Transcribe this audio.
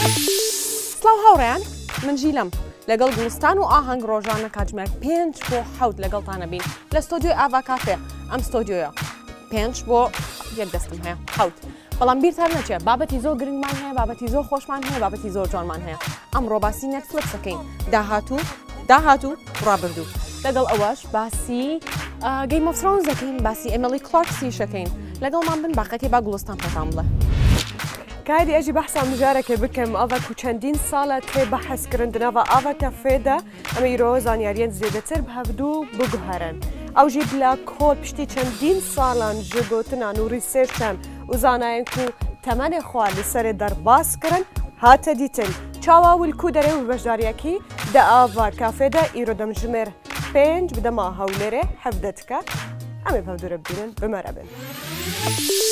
سڵاو هاوڕێیان، من ژیلەم لەگەڵ گوڵستان و ئاهەنگ ڕۆژانە کاتژمێر 5 بۆ 7 لەگەڵتانە بین لە ستۆدیۆی ئاوا کافێ. ئەم ستۆدیۆیە 5 بۆ یەک دەستم هەیە 7. بەڵام بیرتان نەچێت بابەتی زۆر گرنگمان هەیە، بابەتی زۆر خۆشمان هەیە، بابەتی زۆر جوانمان هەیە. ئەمڕۆ باسی نێتفلیکسەکەین، داهاتوو ڕابردوو. لەگەڵ ئەوەش باسی گەیم ئۆف ترۆنز دەکەین، باسی ئێمیلی کلارکسیشەکەین. لەگەڵمان بن باقەتی با گوڵستان پێتان بڵێ. کاری ئەژی بەحسا مژارێکێ بکەم ئاڤک و چەندین ساڵە تێ بەحەزکردنەوە ئاڤەکە فێدا ئەمە ئیرۆ زانیاریان زیێدەتر بەهەفتوو بگوهرن. ئەوژی بلا کۆل پشتی چەندین ساڵان ژە گوتنان و ریسێرچان و زانایەن و تەمەنێ خوا لەسەرێ دەرباسکردن هاتە دیتن. چاوا ولکو دەرێ و بەشداریەکی دە ئاوا کافێدا ئیرۆ دەمژمێر 5 بدەما هەولێرێ هەفدەتکە ئەمێ بەودورە ببینن بمەرە بن.